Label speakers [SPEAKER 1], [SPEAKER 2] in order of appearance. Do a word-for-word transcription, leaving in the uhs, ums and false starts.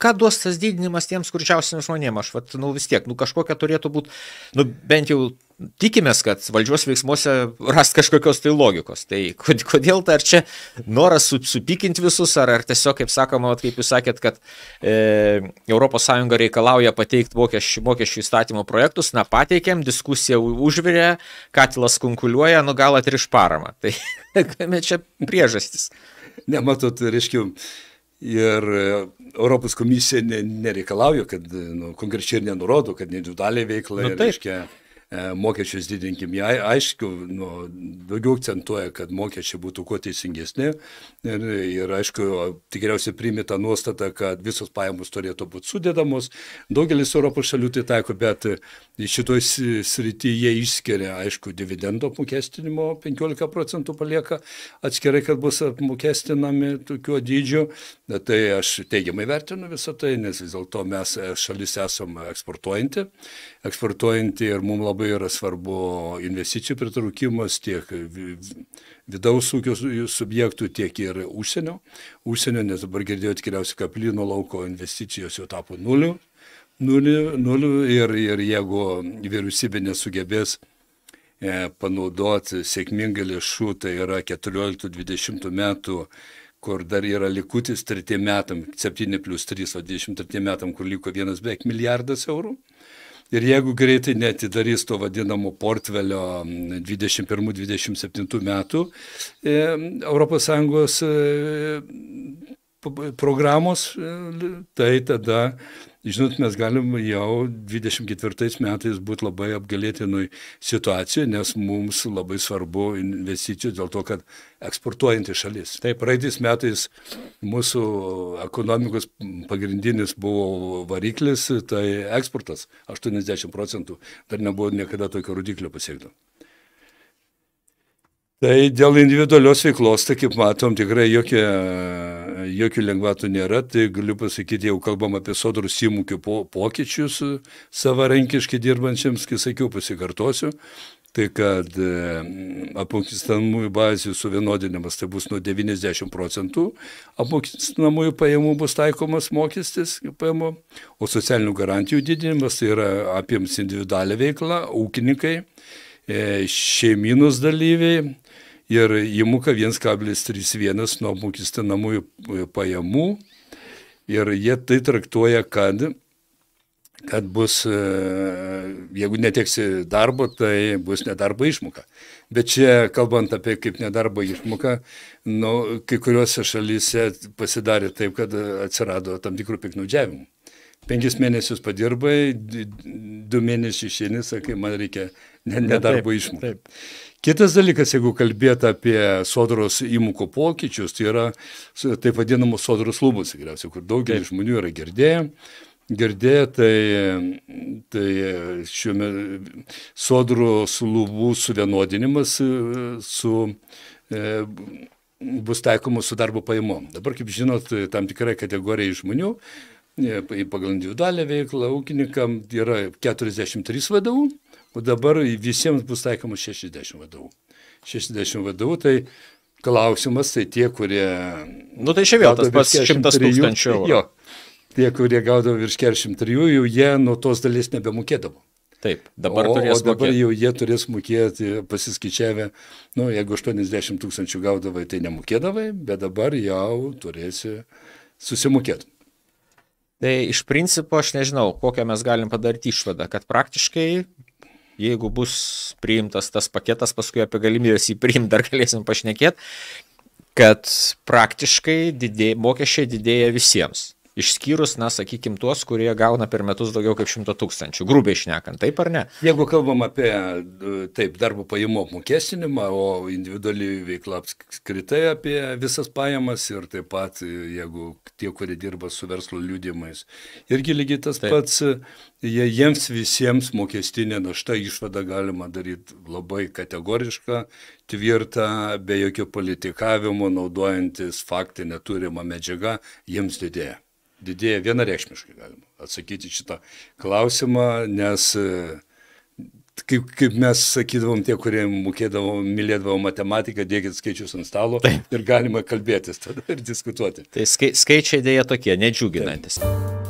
[SPEAKER 1] ką duos tas didinimas tiems skurdžiausiems žmonėms? Aš, vat, nu vis tiek, nu kažkokia turėtų būti, nu bent jau tikimės, kad valdžios veiksmuose rast kažkokios tai logikos. Tai kodėl tai, ar čia noras supykinti visus, ar, ar tiesiog, kaip sakoma, kaip jūs sakėt, kad e, Europos Sąjunga reikalauja pateikti mokesčių, mokesčių įstatymo projektus, na pateikėm, diskusija užvirė, katilas kunkuliuoja, nu gal atriš paramą. Tai čia priežastis.
[SPEAKER 2] Nematot, reiškia, ir Europos komisija nereikalauja, kad nu, konkrečiai ir nenurodo, kad individualiai veikla, nu, reiškia, mokesčius didinkim. Jie aišku, nu, daugiau akcentuoja, kad mokesčiai būtų kuo teisingesni ir, ir aišku, tikriausiai priimė tą nuostatą, kad visos pajamos turėtų būti sudėdamos. Daugelis Europos šalių tai taiko, bet šitoj srityje išskiria, aišku, dividendo apmokestinimo penkiolika procentų palieka atskirai, kad bus apmokestinami tokiu dydžiu. Tai aš teigiamai vertinu visą tai, nes vis dėlto mes šalis esame eksportuojanti, eksportuojanti ir mums labai yra svarbu investicijų pritraukimas tiek vidaus ūkio subjektų, tiek ir užsienio. Užsienio, nes dabar girdėjau tikriausiai kaplyno lauko investicijos jau tapo nuliu, nuliu, nuliu ir, ir jeigu vyriausybė nesugebės e, panaudoti sėkmingai lėšų, tai yra keturioliktų dvidešimtų metų, kur dar yra likutis tretiem metam, septyni plius trys, o dvidešimt tretiem metam, kur liko vienas beveik milijardas eurų. Ir jeigu greitai netidarys to vadinamo portfelio dvidešimt pirmų dvidešimt septintų metų e, Europos Sąjungos e, programos, e, tai tada, žinot, mes galim jau dvidešimt ketvirtais metais būti labai apgalėtinui situacijai, nes mums labai svarbu investicijų dėl to, kad eksportuojanti šalis. Taip, praeitais metais mūsų ekonomikos pagrindinis buvo variklis, tai eksportas aštuoniasdešimt procentų, dar nebuvo niekada tokio rodiklio pasiekto. Tai dėl individualios veiklos, tai kaip matom, tikrai jokie, jokių lengvatų nėra, tai galiu pasakyti, jau kalbam apie sodros įmokų po, pokyčius savarankiškai dirbančiams, kai sakiau, pasikartosiu, tai kad apmokestinamųjų bazių suvienodinimas tai bus nuo devyniasdešimt procentų, apmokestinamųjų pajamų bus taikomas mokestis pajamų, o socialinių garantijų didinimas tai yra apims individualią veiklą, ūkininkai, šeimynus dalyviai ir įmoka vienas kablelis trisdešimt vienas nuo apmokestinamųjų pajamų ir jie tai traktuoja, kad, kad bus, jeigu neteksi darbo, tai bus nedarbo išmoka. Bet čia, kalbant apie kaip nedarbo išmoką, nu, kai kuriuose šalyse pasidarė taip, kad atsirado tam tikrų piktnaudžiavimų. Penkis mėnesius padirbai, du mėnesius išeini, sakai, man reikia nedarbo išmokų. Kitas dalykas, jeigu kalbėti apie sodros įmokų pokyčius, tai yra taip vadinamos sodros lubos, tikriausiai, kur daugelis žmonių yra girdėję. Girdėję, tai, tai šiuo metu sodros lubų suvienodinimas su, e, bus taikomas su darbo pajamom. Dabar, kaip žinot, tam tikrai kategorijai žmonių, pagal individualią veiklą, ūkininkam yra keturiasdešimt trys V D U, o dabar visiems bus taikomas šešiasdešimt V D U. šešiasdešimt V D U, tai klausimas, tai tie, kurie...
[SPEAKER 1] Nu tai čia vėl tas pats šimtas tūkstančių eurų.
[SPEAKER 2] Jo, tie, kurie gaudavo virš keturiasdešimt trijų, jau jie nuo tos dalies nebemokėdavo.
[SPEAKER 1] Taip, dabar
[SPEAKER 2] o,
[SPEAKER 1] turės
[SPEAKER 2] o dabar
[SPEAKER 1] mokėti.
[SPEAKER 2] Jau jie turės mokėti, pasiskaičiavę, nu, jeigu aštuoniasdešimt tūkstančių gaudavai, tai nemokėdavai, bet dabar jau turėsi susimokėti.
[SPEAKER 1] Tai iš principo aš nežinau, kokią mes galim padaryti išvadą, kad praktiškai, jeigu bus priimtas tas paketas, paskui apie galimybės jį priimti dar galėsim pašnekėti, kad praktiškai didėja, mokesčiai didėja visiems. Išskyrus, na, sakykim, tuos, kurie gauna per metus daugiau kaip šimtą tūkstančių, grubiai šnekant, taip ar ne?
[SPEAKER 2] Jeigu kalbam apie, taip, darbo pajamų apmokestinimą, o individuali veikla apskritai apie visas pajamas ir taip pat, jeigu tie, kurie dirba su verslo liudijimais, irgi lygiai tas taip. Pats, jie, jiems visiems mokestinė našta išvada galima daryti labai kategorišką, tvirtą, be jokio politikavimo, naudojantis faktinę turimą medžiagą, jiems didėja. Didėja vienareikšmiškai galima atsakyti šitą klausimą, nes kaip, kaip mes sakydavom, tie, kurie mokėdavo, mylėdavo matematiką, dėkit skaičius ant stalo ir galima kalbėtis tada ir diskutuoti.
[SPEAKER 1] Tai skai, skaičiai dėja tokie, nedžiuginantis.